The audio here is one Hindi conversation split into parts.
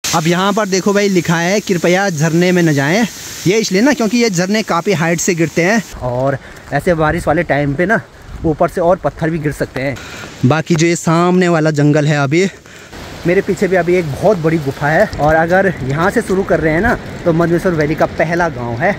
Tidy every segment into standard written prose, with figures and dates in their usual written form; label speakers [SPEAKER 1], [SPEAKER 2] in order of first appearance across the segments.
[SPEAKER 1] अब यहाँ पर देखो भाई लिखा है कृपया झरने में न जाएं। ये इसलिए ना क्योंकि ये झरने काफ़ी हाइट से गिरते हैं और ऐसे बारिश वाले टाइम पे ना ऊपर से और पत्थर भी गिर सकते हैं। बाकी जो ये सामने वाला जंगल है, अभी मेरे पीछे भी अभी एक बहुत बड़ी गुफा है और अगर यहाँ से शुरू कर रहे हैं ना तो मधमेश्वर वैली का पहला गाँव है।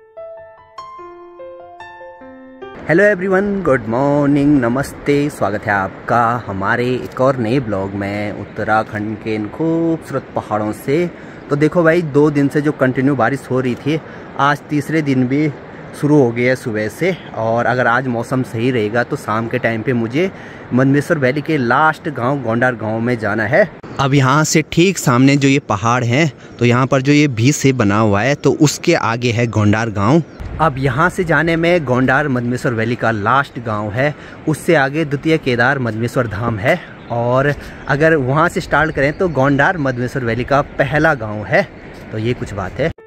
[SPEAKER 1] हेलो एवरीवन, गुड मॉर्निंग, नमस्ते, स्वागत है आपका हमारे एक और नए ब्लॉग में उत्तराखंड के इन खूबसूरत पहाड़ों से। तो देखो भाई, 2 दिन से जो कंटिन्यू बारिश हो रही थी, आज तीसरे दिन भी शुरू हो गया है सुबह से। और अगर आज मौसम सही रहेगा तो शाम के टाइम पे मुझे मधमेश्वर वैली के लास्ट गांव गोंडार गांव में जाना है। अब यहाँ से ठीक सामने जो ये पहाड़ हैं, तो यहाँ पर जो ये भी से बना हुआ है, तो उसके आगे है गोंडार गाँव। अब यहाँ से जाने में गोंडार मधमेश्वर वैली का लास्ट गांव है, उससे आगे द्वितीय केदार मधमेश्वर धाम है। और अगर वहाँ से स्टार्ट करें तो गोंडार मधमेश्वर वैली का पहला गांव है। तो ये कुछ बात है।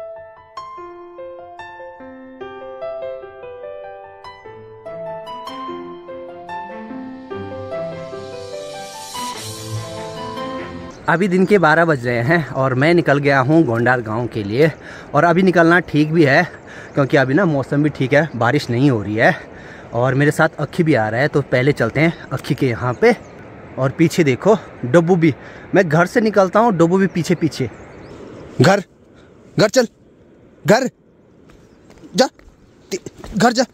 [SPEAKER 1] अभी दिन के 12 बज रहे हैं और मैं निकल गया हूँ गोंडार गांव के लिए। और अभी निकलना ठीक भी है क्योंकि अभी ना मौसम भी ठीक है, बारिश नहीं हो रही है और मेरे साथ अक्खी भी आ रहा है। तो पहले चलते हैं अक्खी के यहाँ पे। और पीछे देखो डब्बू भी, मैं घर से निकलता हूँ, डब्बू भी पीछे पीछे। घर घर चल, घर जा, घर जा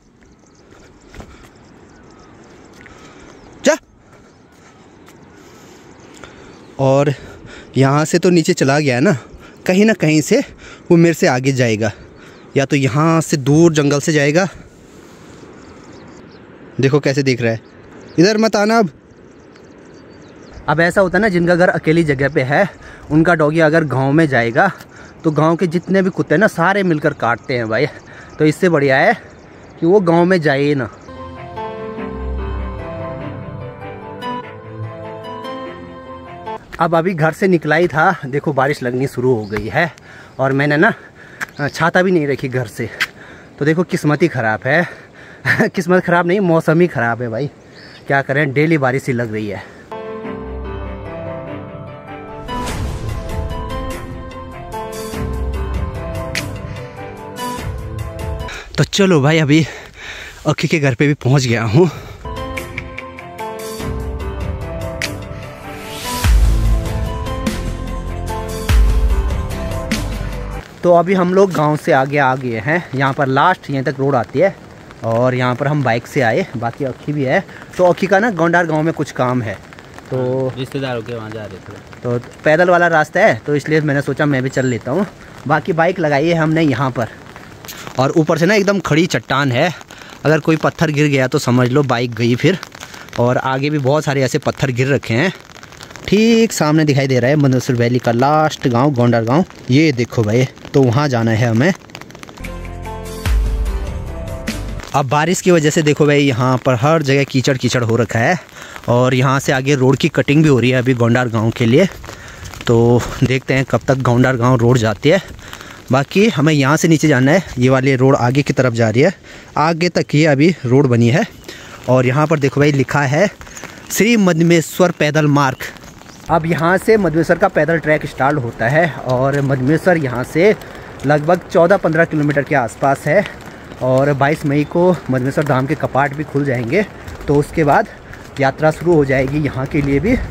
[SPEAKER 1] जा। और यहाँ से तो नीचे चला गया है ना कहीं से वो मेरे से आगे जाएगा, या तो यहाँ से दूर जंगल से जाएगा। देखो कैसे दिख रहा है, इधर मत आना। अब ऐसा होता है ना, जिनका घर अकेली जगह पे है, उनका डॉगी अगर गांव में जाएगा तो गांव के जितने भी कुत्ते हैं ना, सारे मिलकर काटते हैं भाई। तो इससे बढ़िया है कि वो गांव में जाए ना। अब अभी घर से निकला ही था, देखो बारिश लगनी शुरू हो गई है और मैंने ना छाता भी नहीं रखी घर से। तो देखो किस्मत ही ख़राब है किस्मत ख़राब नहीं, मौसम ही ख़राब है भाई, क्या करें, डेली बारिश ही लग रही है। तो चलो भाई, अभी अक्खी के घर पे भी पहुंच गया हूँ। तो अभी हम लोग गांव से आगे आ गए हैं, यहाँ पर लास्ट यहीं तक रोड आती है और यहाँ पर हम बाइक से आए, बाकी अक्खी भी है। तो अक्खी का ना गोंडार गांव में कुछ काम है, तो
[SPEAKER 2] रिश्तेदारों के वहाँ जा रहे थे,
[SPEAKER 1] तो पैदल वाला रास्ता है, तो इसलिए मैंने सोचा मैं भी चल लेता हूँ। बाकी बाइक लगाई है हमने यहाँ पर और ऊपर से ना एकदम खड़ी चट्टान है, अगर कोई पत्थर गिर गया तो समझ लो बाइक गई फिर। और आगे भी बहुत सारे ऐसे पत्थर गिर रखे हैं। ठीक सामने दिखाई दे रहा है मधमेश्वर वैली का लास्ट गांव गोंडार गांव, ये देखो भाई। तो वहाँ जाना है हमें। अब बारिश की वजह से देखो भाई, यहाँ पर हर जगह कीचड़ कीचड़ हो रखा है और यहाँ से आगे रोड की कटिंग भी हो रही है अभी गोंडार गांव के लिए। तो देखते हैं कब तक गोंडार गांव रोड जाती है। बाकी हमें यहाँ से नीचे जाना है, ये वाली रोड आगे की तरफ जा रही है, आगे तक ये अभी रोड बनी है। और यहाँ पर देखो भाई लिखा है श्री मधमेश्वर पैदल मार्ग। अब यहाँ से मधमेश्वर का पैदल ट्रैक स्टार्ट होता है और मधमेश्वर यहाँ से लगभग 14-15 किलोमीटर के आसपास है। और 22 मई को मधमेश्वर धाम के कपाट भी खुल जाएंगे, तो उसके बाद यात्रा शुरू हो जाएगी यहाँ के लिए भी।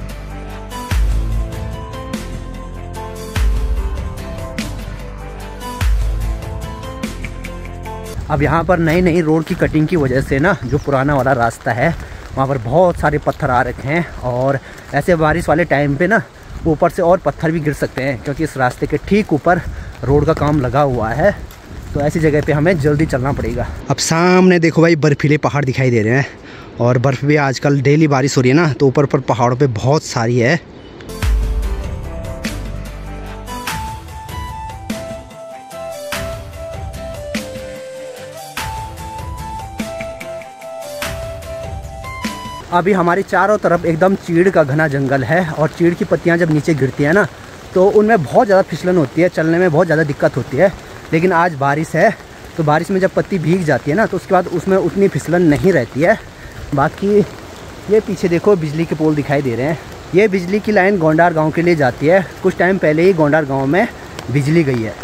[SPEAKER 1] अब यहाँ पर नई रोड की कटिंग की वजह से ना, जो पुराना वाला रास्ता है वहाँ पर बहुत सारे पत्थर आ रखे हैं और ऐसे बारिश वाले टाइम पे ना ऊपर से और पत्थर भी गिर सकते हैं, क्योंकि इस रास्ते के ठीक ऊपर रोड का काम लगा हुआ है। तो ऐसी जगह पे हमें जल्दी चलना पड़ेगा। अब सामने देखो भाई बर्फीले पहाड़ दिखाई दे रहे हैं और बर्फ़ भी आजकल डेली बारिश हो रही है ना, तो ऊपर पहाड़ों पे बहुत सारी है। अभी हमारी चारों तरफ एकदम चीड़ का घना जंगल है और चीड़ की पत्तियां जब नीचे गिरती हैं ना, तो उनमें बहुत ज़्यादा फिसलन होती है, चलने में बहुत ज़्यादा दिक्कत होती है। लेकिन आज बारिश है, तो बारिश में जब पत्ती भीग जाती है ना, तो उसके बाद उसमें उतनी फिसलन नहीं रहती है। बाकी ये पीछे देखो बिजली के पोल दिखाई दे रहे हैं, ये बिजली की लाइन गोंडार गांव के लिए जाती है। कुछ टाइम पहले ही गोंडार गांव में बिजली गई है।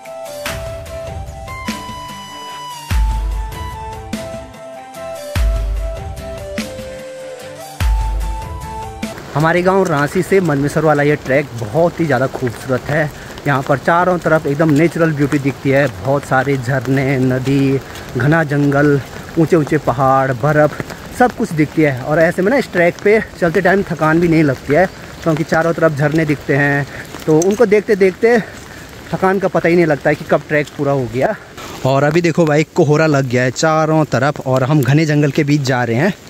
[SPEAKER 1] हमारे गांव रांसी से मनमेसर वाला ये ट्रैक बहुत ही ज़्यादा खूबसूरत है। यहाँ पर चारों तरफ एकदम नेचुरल ब्यूटी दिखती है। बहुत सारे झरने, नदी, घना जंगल, ऊंचे ऊंचे पहाड़, बर्फ़, सब कुछ दिखती है। और ऐसे में ना इस ट्रैक पे चलते टाइम थकान भी नहीं लगती है, क्योंकि चारों तरफ झरने दिखते हैं। तो उनको देखते देखते थकान का पता ही नहीं लगता है कि कब ट्रैक पूरा हो गया। और अभी देखो भाई, कोहरा लग गया है चारों तरफ और हम घने जंगल के बीच जा रहे हैं।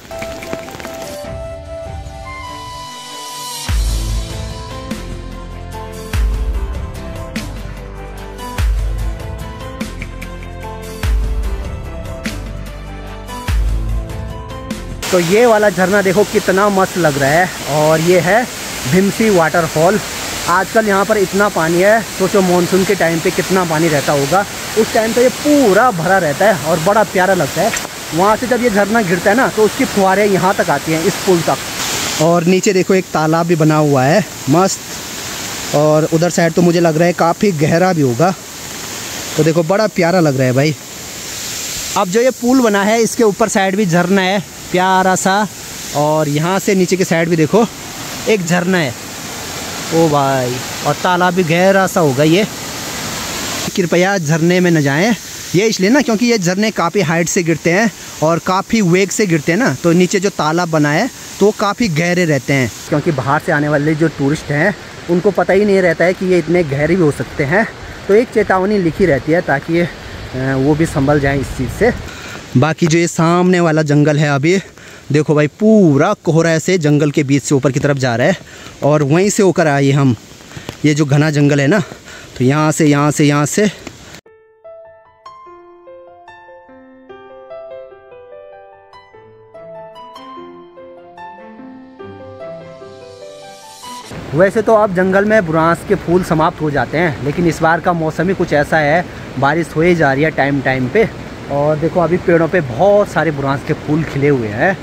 [SPEAKER 1] तो ये वाला झरना देखो कितना मस्त लग रहा है। और ये है भीमसी वाटरफॉल। आजकल यहाँ पर इतना पानी है, सोचो मॉनसून के टाइम पे कितना पानी रहता होगा। उस टाइम तो ये पूरा भरा रहता है और बड़ा प्यारा लगता है। वहाँ से जब ये झरना गिरता है ना, तो उसकी फुहारें यहाँ तक आती हैं, इस पुल तक। और नीचे देखो एक तालाब भी बना हुआ है मस्त। और उधर साइड तो मुझे लग रहा है काफ़ी गहरा भी होगा। तो देखो बड़ा प्यारा लग रहा है भाई। अब जो ये पुल बना है, इसके ऊपर साइड भी झरना है प्यारा सा। और यहाँ से नीचे की साइड भी देखो एक झरना है। ओ भाई, और तालाब भी गहरा सा होगा ये। कृपया झरने में न जाएं। ये इसलिए ना, क्योंकि ये झरने काफ़ी हाइट से गिरते हैं और काफ़ी वेग से गिरते हैं ना, तो नीचे जो तालाब बना है तो वो काफ़ी गहरे रहते हैं। क्योंकि बाहर से आने वाले जो टूरिस्ट हैं उनको पता ही नहीं रहता है कि ये इतने गहरे भी हो सकते हैं। तो एक चेतावनी लिखी रहती है ताकि वो भी संभल जाएँ इस चीज़ से। बाकी जो ये सामने वाला जंगल है, अभी देखो भाई पूरा कोहरा ऐसे जंगल के बीच से ऊपर की तरफ जा रहा है। और वहीं से होकर आए हम, ये जो घना जंगल है ना, तो यहाँ से वैसे तो अब जंगल में बुरांस के फूल समाप्त हो जाते हैं, लेकिन इस बार का मौसम ही कुछ ऐसा है, बारिश हो ही जा रही है टाइम टाइम पे। और देखो अभी पेड़ों पे बहुत सारे बुरांस के फूल खिले हुए हैं।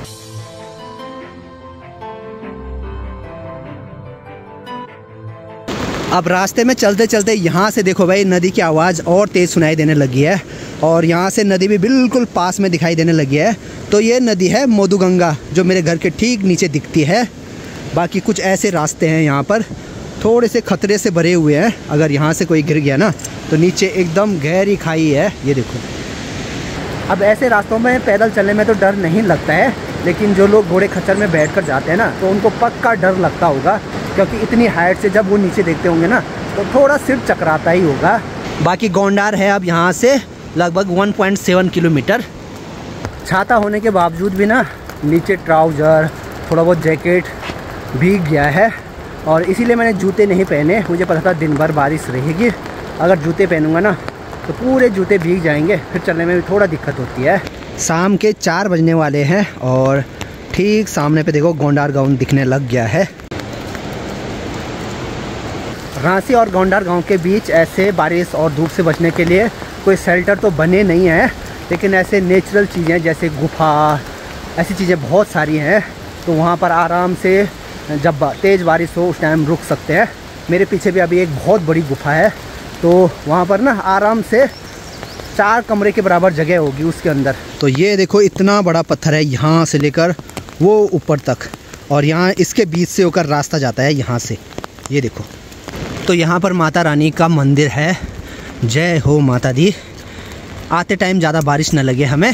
[SPEAKER 1] अब रास्ते में चलते चलते यहाँ से देखो भाई नदी की आवाज़ और तेज़ सुनाई देने लगी है। और यहाँ से नदी भी बिल्कुल पास में दिखाई देने लगी है। तो ये नदी है मोदूगंगा, जो मेरे घर के ठीक नीचे दिखती है। बाकी कुछ ऐसे रास्ते हैं यहाँ पर, थोड़े से खतरे से भरे हुए हैं। अगर यहाँ से कोई गिर गया ना, तो नीचे एकदम गहरी खाई है, ये देखो। अब ऐसे रास्तों में पैदल चलने में तो डर नहीं लगता है, लेकिन जो लोग घोड़े खच्चर में बैठकर जाते हैं ना, तो उनको पक्का डर लगता होगा, क्योंकि इतनी हाइट से जब वो नीचे देखते होंगे ना, तो थोड़ा सिर चकराता ही होगा। बाकी गोंडार है अब यहाँ से लगभग 1.7 किलोमीटर। छाता होने के बावजूद भी ना नीचे ट्राउज़र, थोड़ा बहुत जैकेट भीग गया है। और इसीलिए मैंने जूते नहीं पहने। मुझे पता था दिन भर बारिश रहेगी, अगर जूते पहनूंगा ना तो पूरे जूते भीग जाएंगे, फिर चलने में भी थोड़ा दिक्कत होती है। शाम के 4 बजने वाले हैं और ठीक सामने पे देखो गोंडार गांव दिखने लग गया है। रांसी और गोंडार गांव के बीच ऐसे बारिश और धूप से बचने के लिए कोई शेल्टर तो बने नहीं हैं, लेकिन ऐसे नेचुरल चीज़ें जैसे गुफा, ऐसी चीज़ें बहुत सारी हैं। तो वहाँ पर आराम से जब तेज़ बारिश हो उस टाइम रुक सकते हैं। मेरे पीछे भी अभी एक बहुत बड़ी गुफा है, तो वहाँ पर ना आराम से 4 कमरे के बराबर जगह होगी उसके अंदर। तो ये देखो इतना बड़ा पत्थर है, यहाँ से लेकर वो ऊपर तक, और यहाँ इसके बीच से होकर रास्ता जाता है यहाँ से, ये देखो। तो यहाँ पर माता रानी का मंदिर है। जय हो माता दी। आते टाइम ज़्यादा बारिश न लगे हमें।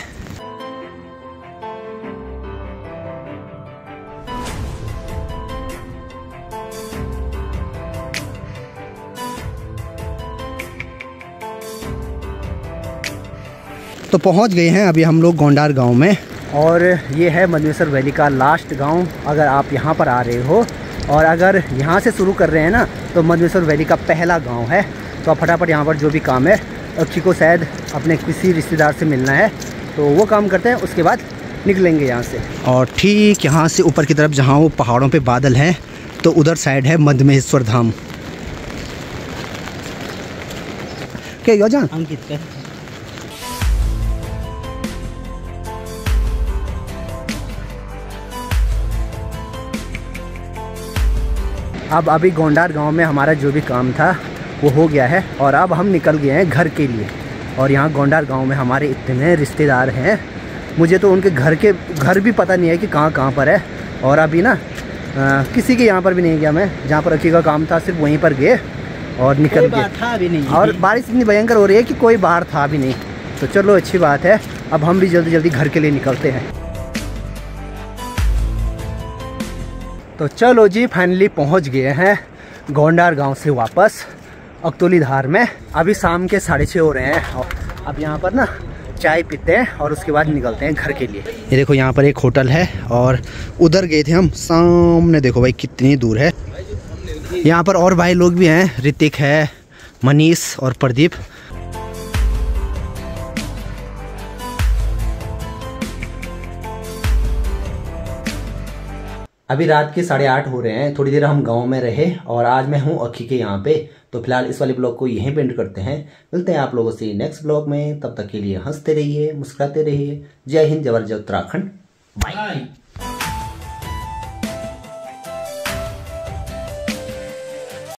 [SPEAKER 1] तो पहुंच गए हैं अभी हम लोग गोंडार गांव में, और ये है मनमेसर वैली का लास्ट गांव। अगर आप यहां पर आ रहे हो और अगर यहां से शुरू कर रहे हैं ना, तो मनमेसर वैली का पहला गांव है। तो आप फटाफट यहां पर जो भी काम है, अक्षी को शायद अपने किसी रिश्तेदार से मिलना है, तो वो काम करते हैं, उसके बाद निकलेंगे यहाँ से। और ठीक यहाँ से ऊपर की तरफ जहाँ वो पहाड़ों पे बादल हैं, तो उधर साइड है मधमेश्वर धाम। क्या योजना अंकित का? अब अभी गोंडार गांव में हमारा जो भी काम था वो हो गया है और अब हम निकल गए हैं घर के लिए। और यहाँ गोंडार गांव में हमारे इतने रिश्तेदार हैं, मुझे तो उनके घर भी पता नहीं है कि कहाँ कहाँ पर है। और अभी ना किसी के यहाँ पर भी नहीं गया मैं, जहाँ पर अक्की का काम था सिर्फ वहीं पर गए और निकल गए। था भी नहीं और बारिश इतनी भयंकर हो रही है कि कोई बाहर था भी नहीं। तो चलो अच्छी बात है, अब हम भी जल्दी जल्दी घर के लिए निकलते हैं। तो चलो जी फाइनली पहुंच गए हैं गोंडार गांव से वापस अकतौली धार में। अभी शाम के 6:30 हो रहे हैं और अब यहाँ पर ना चाय पीते हैं और उसके बाद निकलते हैं घर के लिए। ये देखो यहाँ पर एक होटल है और उधर गए थे हम, सामने देखो भाई कितनी दूर है। यहाँ पर और भाई लोग भी हैं, ऋतिक है, मनीष और प्रदीप। अभी रात के 8:30 हो रहे हैं। थोड़ी देर हम गांव में रहे और आज मैं हूं अक्की के यहाँ पे। तो फिलहाल इस वाले ब्लॉग को यहीं पे एंड करते हैं। मिलते हैं आप लोगों से नेक्स्ट ब्लॉग में, तब तक के लिए हंसते रहिए, मुस्कुराते रहिए। जय हिंद, जय भारत, जय उत्तराखंड, बाय।